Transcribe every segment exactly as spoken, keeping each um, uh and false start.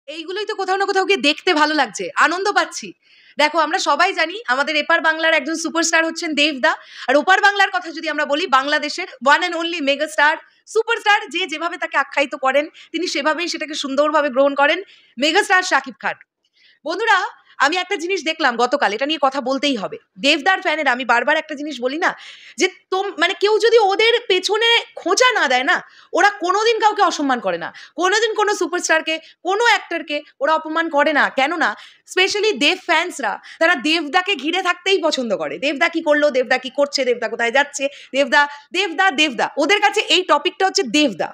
এইগুলোই তো কোথাও না কোথাও গিয়ে দেখতে ভালো লাগছে, আনন্দ পাচ্ছি। দেখো আমরা সবাই জানি আমাদের এপার বাংলার একজন সুপারস্টার হচ্ছেন দেবদা। আর ওপার বাংলার কথা যদি আমরা বলি, বাংলাদেশের one and only mega star superstar, যে যেভাবে তাকে আখ্যায়িত করেন তিনি সেভাবেই সেটাকে সুন্দরভাবে গ্রহণ করেন, মেগা স্টার শাকিব খান। বন্ধুরা, আমি একটা জিনিস দেখলাম গতকাল, এটা নিয়ে কথা বলতেই হবে। দেবদার ফ্যানেরা, আমি বারবার একটা জিনিস বলি না, যে তোম মানে কেউ যদি ওদের পেছনে খোঁচা না দেয় না, ওরা কোনোদিন কাউকে অসম্মান করে না, কোনোদিন কোনো সুপারস্টারকে, কোনো অ্যাক্টরকে ওরা অপমান করে না। কেননা স্পেশালি দেব ফ্যান্সরা, তারা দেবদাকে ঘিরে থাকতেই পছন্দ করে। দেবদা কি করলো, দেবদা কি করছে, দেবদা কোথায় যাচ্ছে, দেবদা দেবদা দেবদা, ওদের কাছে এই টপিকটা হচ্ছে দেবদা।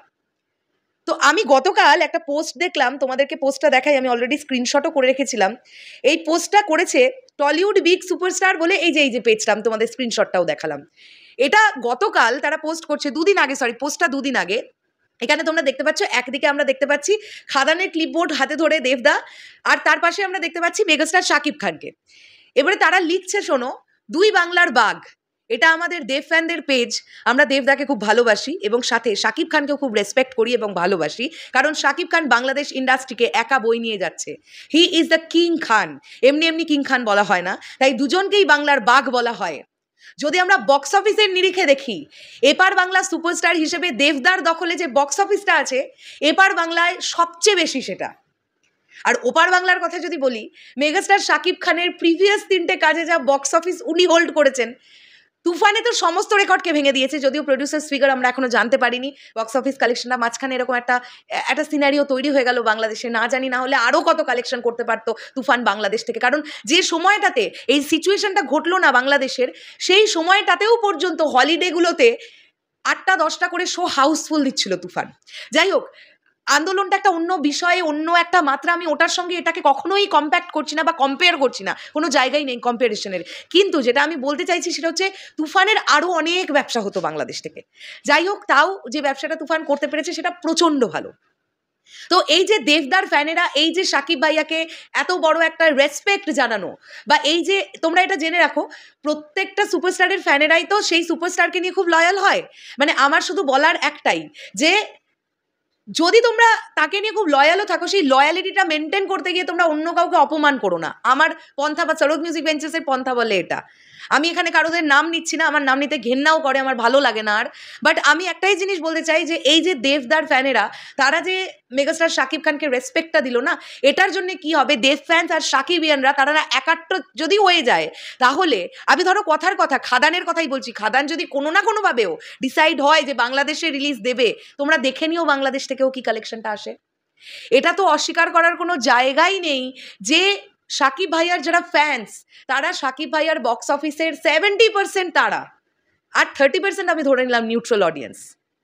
তো আমি গতকাল একটা পোস্ট দেখলাম, তোমাদেরকে পোস্টটা দেখাই, আমি অলরেডি স্ক্রিনশটও করে রেখেছিলাম। এই পোস্টটা করেছে টলিউড বিগ সুপারস্টার বলে, এই যে এই যে পেজটা আমি তোমাদের স্ক্রিনশটটাও দেখালাম। এটা গতকাল তারা পোস্ট করছে, দুদিন আগে, সরি পোস্টটা দুদিন আগে। এখানে তোমরা দেখতে পাচ্ছ, একদিকে আমরা দেখতে পাচ্ছি খাদানের ক্লিপবোর্ড হাতে ধরে দেবদা, আর তার পাশে আমরা দেখতে পাচ্ছি মেগাস্টার শাকিব খানকে। এবারে তারা লিখছে, শোনো, দুই বাংলার বাঘ, এটা আমাদের দেব ফ্যানদের পেজ। আমরা দেবদাকে খুব ভালোবাসি এবং সাথে শাকিব খানকেও খুব রেসপেক্ট করি এবং ভালোবাসি, কারণ শাকিব খান বাংলাদেশ ইন্ডাস্ট্রিকে একা বই নিয়ে যাচ্ছে। He is the king Khan, এমনি এমনি কিং খান বলা হয় না, তাই দুজনকেই বাংলার বাঘ বলা হয়। যদি আমরা বক্স অফিসের নিরিখে দেখি, এপার বাংলা সুপারস্টার হিসেবে দেবদার দখলে যে বক্স অফিসটা আছে, এপার বাংলায় সবচেয়ে বেশি সেটা। আর ওপার বাংলার কথা যদি বলি, মেগাস্টার শাকিব খানের প্রিভিয়াস তিনটে কাজে যা বক্স অফিস উনি হোল্ড করেছেন, তুফানে তো সমস্ত রেকর্ডকে ভেঙে দিয়েছে। যদিও প্রডিউসার্স ফিগার আমরা এখনো জানতে পারিনি, বক্স অফিস কালেকশনটা মাঝখানে এরকম একটা একটা সিনারিও তৈরি হয়ে গেল বাংলাদেশে, না জানি না হলে আরও কত কালেকশন করতে পারতো তুফান বাংলাদেশ থেকে। কারণ যে সময়টাতে এই সিচুয়েশনটা ঘটলো না বাংলাদেশের, সেই সময়টাতেও পর্যন্ত হলিডেগুলোতে আটটা দশটা করে শো হাউসফুল দিচ্ছিল তুফান। যাই হোক, আন্দোলনটা একটা অন্য বিষয়ে, অন্য একটা মাত্রা, আমি ওটার সঙ্গে এটাকে কখনোই কম্প্যাক্ট করছি না বা কম্পেয়ার করছি না, কোনো জায়গায় নেই কম্পারিশনের। কিন্তু যেটা আমি বলতে চাইছি সেটা হচ্ছে, তুফানের আরও অনেক ব্যবসা হতো বাংলাদেশ থেকে। যাই হোক, তাও যে ব্যবসাটা তুফান করতে পেরেছে সেটা প্রচণ্ড ভালো। তো এই যে দেবদার ফ্যানেরা, এই যে শাকিব ভাইয়াকে এত বড় একটা রেসপেক্ট জানানো, বা এই যে তোমরা এটা জেনে রাখো, প্রত্যেকটা সুপারস্টারের ফ্যানেরাই তো সেই সুপারস্টারকে নিয়ে খুব লয়াল হয়। মানে আমার শুধু বলার একটাই, যে যদি তোমরা তাকে নিয়ে খুব লয়ালও থাকো, সেই লয়ালিটিটা মেনটেন করতে গিয়ে তোমরা অন্য কাউকে অপমান করো না। আমার পন্থা, বা সরোজ মিউজিক বেঞ্চেসের পন্থা বলে এটা। আমি এখানে কারোদের নাম নিচ্ছি না, আমার নাম নিতে ঘেন্নাও করে, আমার ভালো লাগে না আর। বাট আমি একটাই জিনিস বলতে চাই, যে এই যে দেবদার ফ্যানেরা, তারা যে মেগাস্টার শাকিব খানকে রেসপেক্টটা দিল না, এটার জন্য কি হবে, দেব ফ্যান্স আর শাকিবিয়ানরা তারা একাট্ট যদি হয়ে যায়, তাহলে আমি ধরো কথার কথা, খাদানের কথাই বলছি, খাদান যদি কোনো না কোনোভাবেও ডিসাইড হয় যে বাংলাদেশে রিলিজ দেবে, তোমরা দেখে নিও বাংলাদেশ থেকেও কি কালেকশনটা আসে। এটা তো অস্বীকার করার কোনো জায়গাই নেই যে শাকিব ভাইয়ার যারা ফ্যান্স, তারা শাকিব ভাইয়ার বক্স অফিসের সেভেন্টি পার্সেন্ট তারা, আর থার্টি পার্সেন্ট আমি ধরে নিলাম নিউট্রাল অডিয়েন্স।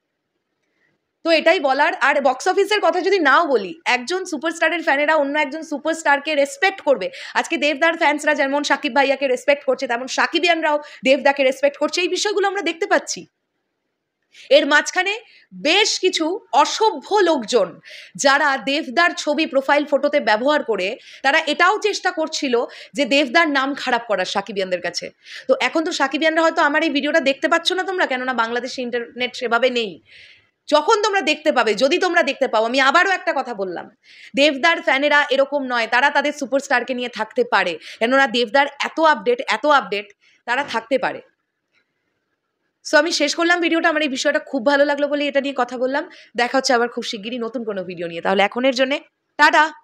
তো এটাই বলার। আর বক্স অফিসের কথা যদি নাও বলি, একজন সুপারস্টারের ফ্যানেরা অন্য একজন সুপারস্টারকে রেসপেক্ট করবে। আজকে দেবদার ফ্যান্সরা যেমন শাকিব ভাইয়াকে রেসপেক্ট করছে, তেমন শাকিবিয়ানরাও দেবদাকে রেসপেক্ট করছে। এই বিষয়গুলো আমরা দেখতে পাচ্ছি। এর মাঝখানে বেশ কিছু অসভ্য লোকজন, যারা দেবদার ছবি প্রোফাইল ফটোতে ব্যবহার করে, তারা এটাও চেষ্টা করছিল যে দেবদার নাম খারাপ করার সাকিবিয়ানদের কাছে। তো এখন তো সাকিবিয়ানরা হয়তো আমার এই ভিডিওটা দেখতে পাচ্ছ না তোমরা, কেননা বাংলাদেশে ইন্টারনেট সেভাবে নেই। যখন তোমরা দেখতে পাবে, যদি তোমরা দেখতে পাও, আমি আবারও একটা কথা বললাম, দেবদার ফ্যানেরা এরকম নয়, তারা তাদের সুপারস্টারকে নিয়ে থাকতে পারে, কেননা দেবদার এত আপডেট, এত আপডেট, তারা থাকতে পারে। সো আমি শেষ করলাম ভিডিওটা। আমার এই বিষয়টা খুব ভালো লাগলো বলে এটা নিয়ে কথা বললাম। দেখা হচ্ছে আবার খুব শিগগিরই নতুন কোনো ভিডিও নিয়ে। তাহলে এখনের জন্যে টাটা।